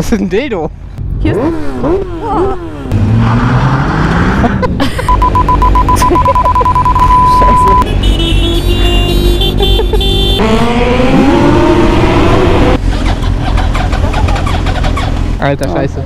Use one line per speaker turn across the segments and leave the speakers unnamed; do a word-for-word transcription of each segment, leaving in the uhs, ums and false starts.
Das ist ein Dildo.
Hier ist... Oh.
Alter, Scheiße.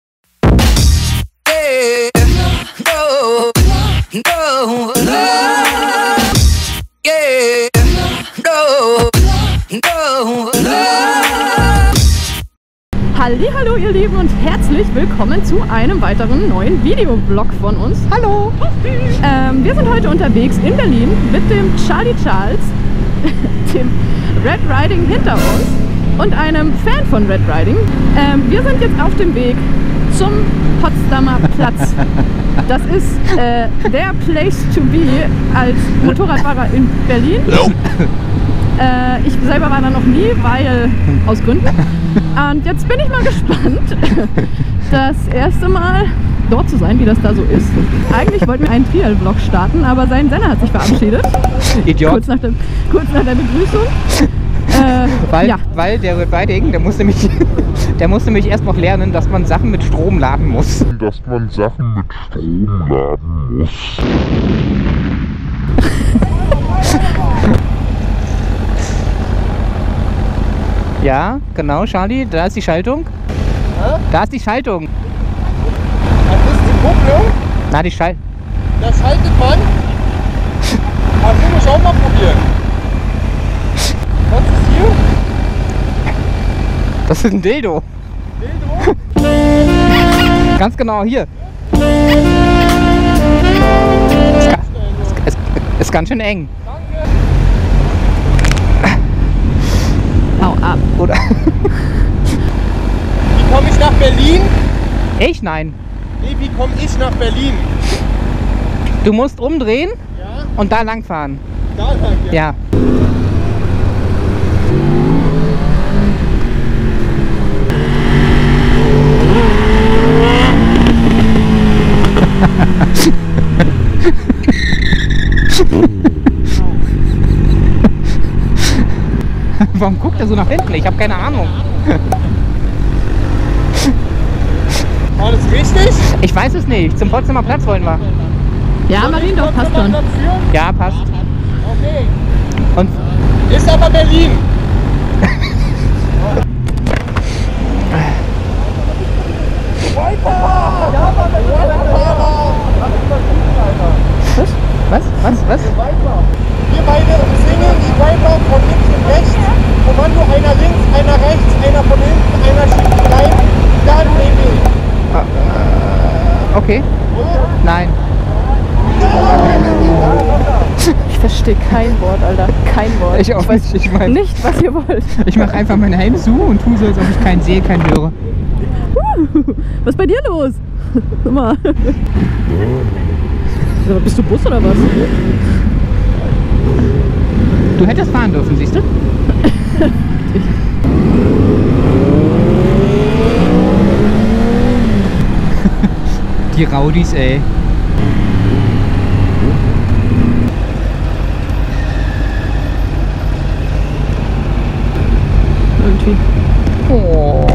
Hallihallo ihr Lieben und herzlich willkommen zu einem weiteren neuen Videoblog von uns. Hallo! Ähm, wir sind heute unterwegs in Berlin mit dem Charlie Charles, dem Red Riding hinter uns und einem Fan von Red Riding. Ähm, wir sind jetzt auf dem Weg zum Potsdamer Platz. Das ist äh, der Place to be als Motorradfahrer in Berlin. Äh, ich selber war da noch nie, weil aus Gründen. Und jetzt bin ich mal gespannt, das erste Mal dort zu sein, wie das da so ist. Eigentlich wollten wir einen Trial-Vlog starten, aber sein Sender hat sich verabschiedet.
Idiot.
Kurz nach der, kurz nach der Begrüßung. Äh,
weil,
ja.
weil der Red Riding, der musste mich, der musste mich erst noch lernen, dass man Sachen mit Strom laden muss.
Dass man Sachen mit Strom laden muss.
Ja, genau, Charlie, da ist die Schaltung.
Ja?
Da ist die Schaltung.
Das ist die Kupplung,
Na, die Schal...
da schaltet man. Aber du musst auch mal probieren. Was ist hier?
Das ist ein Dildo.
Dildo?
Ganz genau, hier. Ist, ga- ist, ist ganz schön eng.
Danke.
Hau ab.
Oder?
Wie komme ich nach Berlin?
Ich? Nein.
Nee, wie komme ich nach Berlin?
Du musst umdrehen
Ja?
und da lang fahren.
Da lang, ja.
Ja. Warum guckt er so nach hinten? Ich habe keine Ahnung.
War das richtig?
Ich weiß es nicht. Zum Potsdamer Platz wollen wir.
Ja, Marien, doch, passt schon.
Platz führen?
Ja, passt.
Okay.
Und
Ist aber Berlin.
was? Was? Was? Was?
Weiter. Wir beide singen Striper von links und rechts. Kommando einer links, einer rechts, einer von hinten, einer schiebt rein. Dann nehme ich.
Okay. Nein.
Ich verstehe kein Wort, Alter. Kein Wort.
Ich auch nicht. Ich meine,
Nicht, was ihr wollt.
ich mache einfach meine Hände zu und tue so, als ob ich keinen sehe, keinen höre.
Was ist bei dir los? Guck mal. Also, bist du Bus oder was?
Du hättest fahren dürfen, siehst du? Die Raudis, ey.
Irgendwie.
Oh.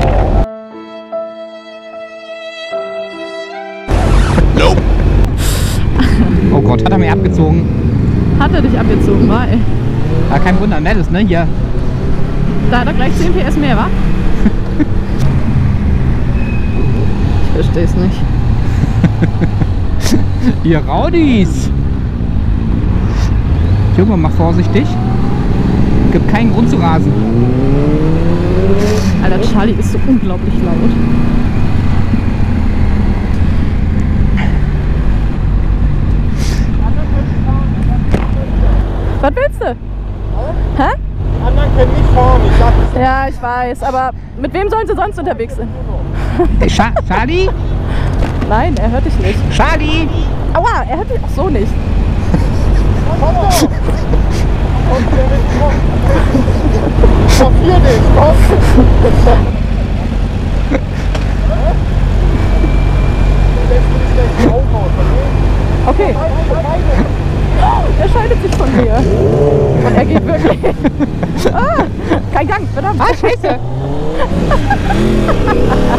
Oh Gott, hat er mir abgezogen.
Hat er dich abgezogen, war ey.
Ah, kein Wunder, nettes, ne? Hier.
Da hat er gleich zehn P S mehr, wa? Ich versteh's nicht.
Ihr Raudis! Junge, mach vorsichtig. Gibt keinen Grund zu rasen.
Alter, Charlie ist so unglaublich laut. Was willst du? Hä?
Die anderen können nicht fahren, ich sag es.
Ja, ich weiß, aber mit wem sollen sie sonst unterwegs sein?
Hey, Scha Charlie?
Nein, er hört dich nicht.
Charlie!
Aua, er hört dich auch so nicht.
Komm doch! Und der will kommen. Verfier dich, komm!
Okay. Er scheidet sich von mir. Und er geht wirklich. Ah, kein Gang, verdammt.
Ah, scheiße!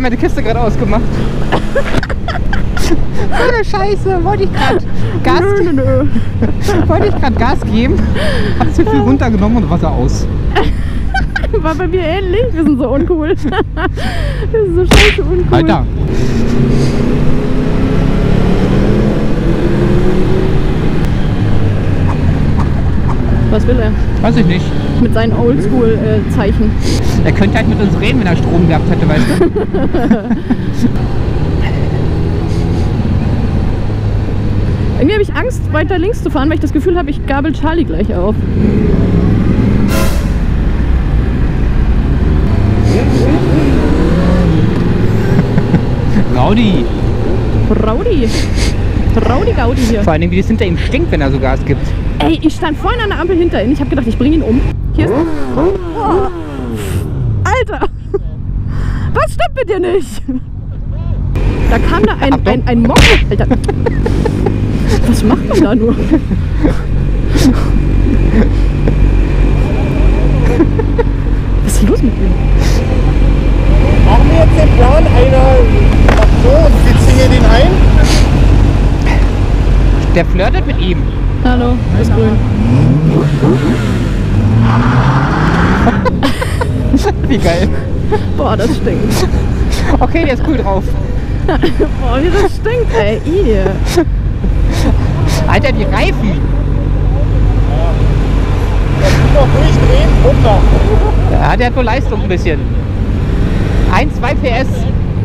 meine Kiste gerade ausgemacht. So eine Scheiße, wollte ich gerade Gas,
Nö, nö, nö.
wollte ich gerade Gas geben, hab zu viel runtergenommen und Wasser aus.
War bei mir ähnlich. Wir sind so uncool. Wir sind so scheiße uncool.
Alter.
Was will er?
Weiß ich nicht.
Mit seinen Oldschool-Zeichen.
Er könnte halt mit uns reden, wenn er Strom gehabt hätte, weißt du?
Irgendwie habe ich Angst, weiter links zu fahren, weil ich das Gefühl habe, ich gabel Charlie gleich auf.
Rowdy.
Rowdy. Rowdy Gaudi hier.
Vor allem, wie das hinter ihm stinkt, wenn er so Gas gibt.
Ey, ich stand vorhin an der Ampel hinter ihm. Ich habe gedacht, ich bringe ihn um. Hier ist... Oh. Alter! Was stimmt mit dir nicht? Da kam da ein, ein, ein Mock. Alter. Was macht man da nur? Was ist los mit ihm?
Machen wir jetzt den Plan einer macht so und wir ziehen den ein.
Der flirtet mit ihm.
Hallo, ist grün.
Wie geil.
Boah, das stinkt.
Okay, der ist cool drauf.
Boah, wie das stinkt, ey. Ih.
Alter, die Reifen.
Das muss noch durchdrehen, runter.
Ja, der hat wohl Leistung ein bisschen. ein, zwei P S.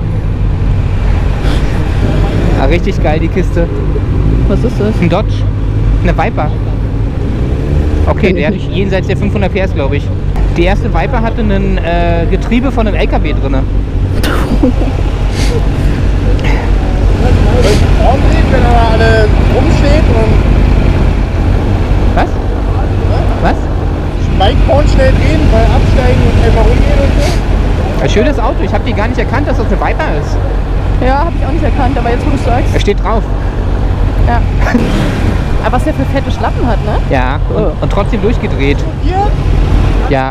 Ja, richtig geil, die Kiste.
Was ist das?
Ein Dodge. Eine Viper. Okay, der hat jenseits der fünfhundert P S, glaube ich. Die erste Viper hatte ein äh, Getriebe von einem L K W drin.
Ordentlich, wenn er da alle rumsteht und
Was? Was?
Bikeporn schnell drehen, weil absteigen und einfach rumgehen und so.
Ein schönes Auto. Ich habe die gar nicht erkannt, dass das eine Viper ist.
Ja, habe ich auch nicht erkannt, aber jetzt wo du es sagst.
Er steht drauf.
Ja. Aber was der für fette Schlappen hat, ne?
Ja, und,
Oh.
und trotzdem durchgedreht.
Hier,
Ja.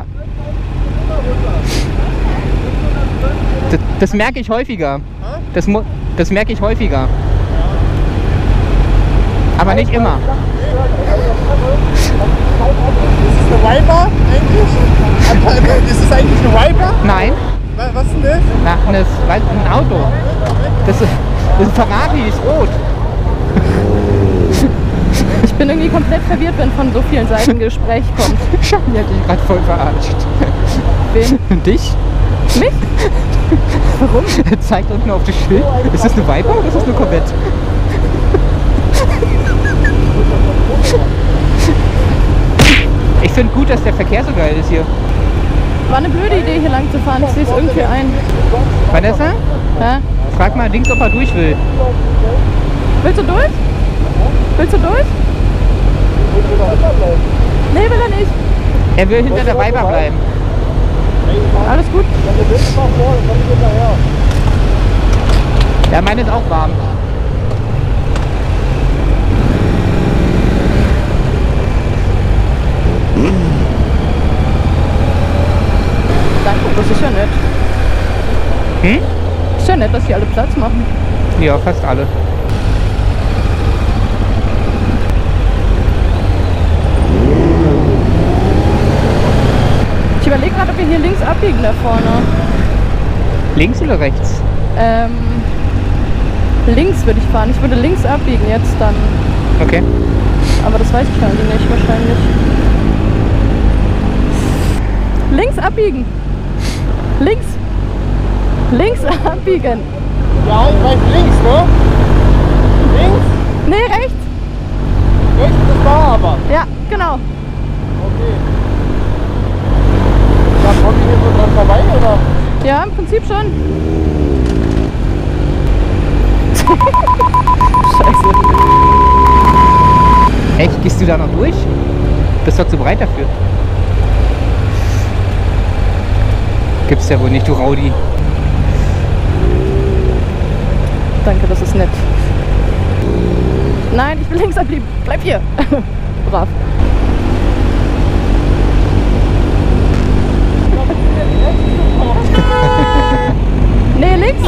Das, das merke ich häufiger. Das, mu- das merke ich häufiger. Aber nicht immer.
ist das eine Viper eigentlich? Ist das eigentlich eine Viper?
Nein,
Was was ist denn das?
nach eines, weiß- ein Auto. Das ist, das ist ein Ferrari, ist rot.
Ich bin irgendwie komplett verwirrt, wenn von so vielen Seiten ein Gespräch kommt.
Schau, die hat dich gerade voll verarscht.
Wen?
Dich?
Mich? Warum?
Er zeigt unten auf das Schild. Ist das eine Viper oder ist das eine Corvette? Ich finde gut, dass der Verkehr so geil ist hier.
War eine blöde Idee, hier lang zu fahren. Ich sehe es irgendwie ein.
Vanessa,
Ja?
frag mal links, ob er durch will.
Willst du durch? Willst du durch? Nee, will er nicht.
Er will hinter der Viper bleiben.
Alles gut.
Ja, meine ist auch warm.
Danke, das ist ja nett.
Hm?
Ist ja nett, dass die alle Platz machen.
Ja, fast alle.
Ich überlege gerade, ob wir hier links abbiegen da vorne.
Links oder rechts?
Ähm, links würde ich fahren. Ich würde links abbiegen jetzt dann.
Okay.
Aber das weiß ich halt nicht, wahrscheinlich. Links abbiegen. Links. Links abbiegen.
Ja, ich weiß links, ne? Links?
Nee, rechts.
Rechts ist da aber.
Ja, genau.
Okay. Da komme ich hier so dran vorbei, oder?
Ja, im Prinzip schon. Scheiße.
Echt? Gehst du da noch durch? Bist doch zu breit dafür. Gibt's ja wohl nicht, du Rowdy.
Danke, das ist nett. Nein, ich will links abbiegen. Bleib hier. Brav. Nee, links.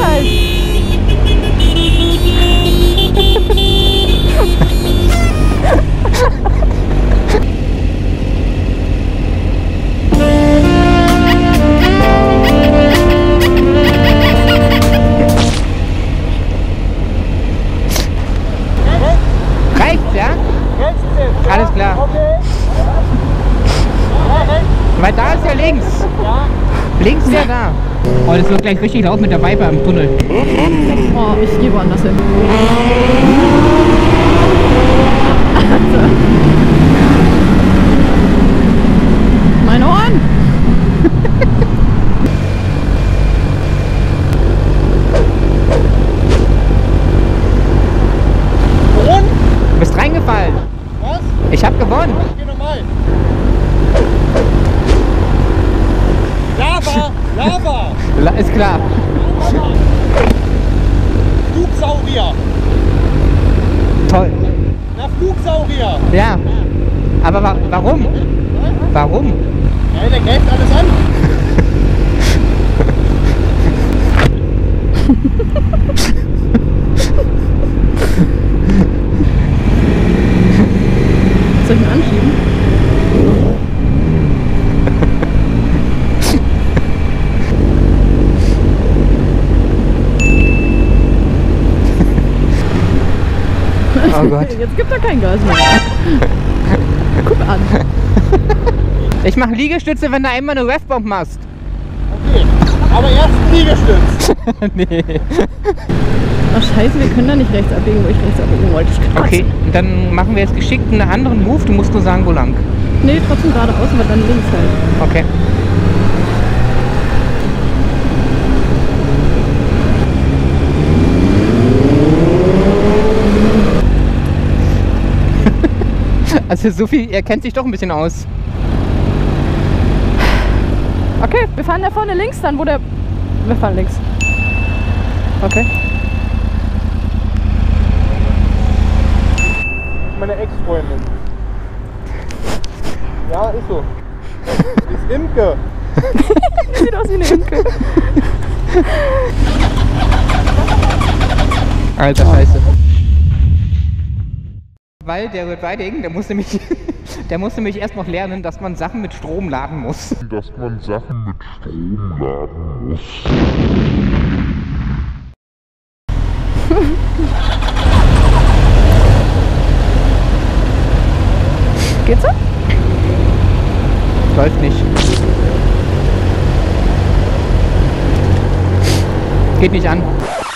Weil da ist ja links.
Ja.
Links wäre da. Oh, das wird gleich richtig laut mit der Viper im Tunnel.
Oh, ich gehe woanders hin. Meine Ohren!
Und?
Du bist reingefallen.
Was?
Ich hab gewonnen.
Ich geh nochmal. Lava! Lava!
La- Ist klar.
Flugsaurier!
Toll.
Na, Flugsaurier!
Ja. Aber wa warum? Warum?
Ja, der greift alles an.
Soll ich ihn anschieben?
Oh Gott.
Jetzt gibt er kein Gas mehr. Guck an.
Ich mache Liegestütze, wenn du einmal eine Ref-Bomb machst.
Okay, aber erst ein Liegestütz.
Nee.
Ach scheiße, wir können da nicht rechts abbiegen, wo ich rechts abbiegen wollte. Ich kotze.
Okay, dann machen wir jetzt geschickt einen anderen Move. Du musst nur sagen, wo lang.
Nee, trotzdem geradeaus, aber dann links halt.
Okay. Also Sophie, er kennt sich doch ein bisschen aus.
Okay, wir fahren da vorne links, dann wo der... Wir fahren links. Okay.
Meine Ex-Freundin. Ja, ist so. Die ist Imke.
Sieht aus wie eine Imke.
Alter Scheiße. Weil der Red Riding, der musste mich, der musste mich erst noch lernen, dass man Sachen mit Strom laden muss.
Dass man Sachen mit Strom laden muss.
Geht's so?
Läuft nicht. Geht nicht an.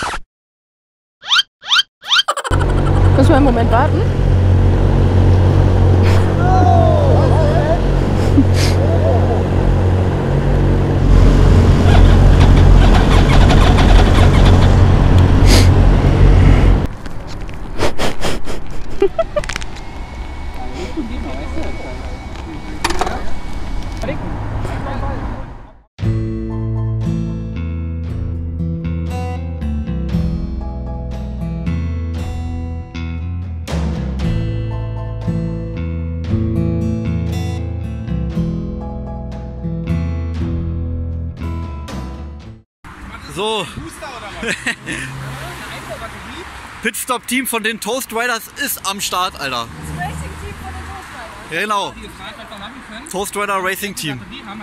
Müssen wir einen Moment warten?
So, Pitstop-Team von den Toast Riders ist am Start, Alter.
Das Racing-Team von den Toast Riders.
Ja, genau. Toast Rider Racing Team.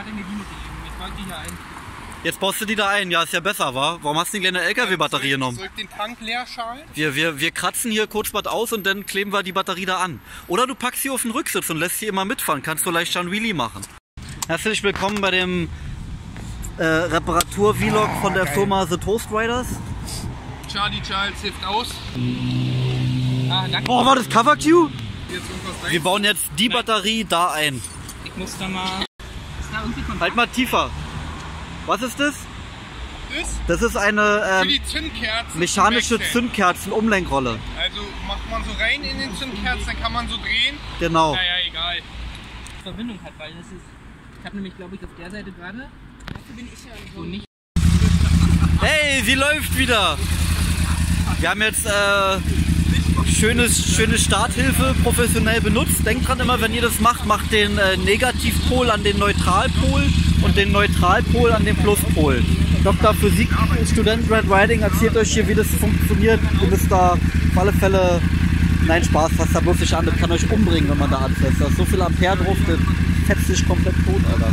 Jetzt baust du die da ein. Ja, ist ja besser, wa? Warum hast du die kleine L K W-Batterie genommen?
Soll ich den Tank leer schalen?
Wir, wir, wir kratzen hier kurz was aus und dann kleben wir die Batterie da an. Oder du packst sie auf den Rücksitz und lässt sie immer mitfahren. Kannst du leicht einen Wheelie machen. Herzlich willkommen bei dem äh, Reparatur-Vlog von der Firma The Toast Riders.
Charlie Charles hilft aus. Ah, danke.
Boah, war das Cover Q?
Jetzt irgendwas rein.
Wir bauen jetzt die Batterie da ein.
Ich muss da mal... Ist da irgendwie Kontakt?
Halt mal tiefer. Was ist das?
Das
Das ist eine
für
ähm,
die Zündkerzen.
mechanische
wechseln.
Zündkerzen-Umlenkrolle.
Also macht man so rein in den Zündkerzen, dann kann man so drehen.
Genau.
Naja, egal.
Verbindung hat, weil das ist... Ich habe nämlich, glaube ich, auf der Seite gerade... Dafür bin ich ja so nicht...
Hey, sie läuft wieder. Wir haben jetzt äh, schönes, schöne Starthilfe professionell benutzt. Denkt dran immer, wenn ihr das macht, macht den äh, Negativpol an den Neutralpol und den Neutralpol an den Pluspol. Doktor Physik, Student Red Riding erzählt euch hier, wie das funktioniert. Ihr müsst da auf alle Fälle... Nein, Spaß, fasst da bloß nicht an. Das kann euch umbringen, wenn man da anfasst. Da ist so viel Ampere drauf, das fetzt sich komplett tot, Alter.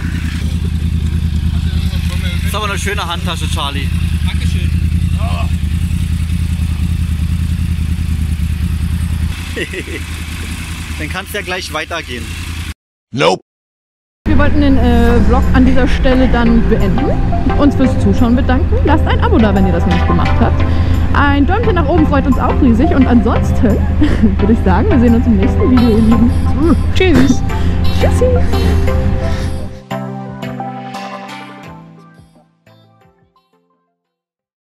Das ist aber eine schöne Handtasche, Charlie.
Dankeschön. Oh.
Dann kannst du ja gleich weitergehen.
Nope.
Wir wir wollten den äh, Vlog an dieser Stelle dann beenden. Uns fürs Zuschauen bedanken. Lasst ein Abo da, wenn ihr das noch nicht gemacht habt. Ein Däumchen nach oben freut uns auch riesig. Und ansonsten würde ich sagen, wir sehen uns im nächsten Video, ihr Lieben.
Tschüss.
Tschüssi.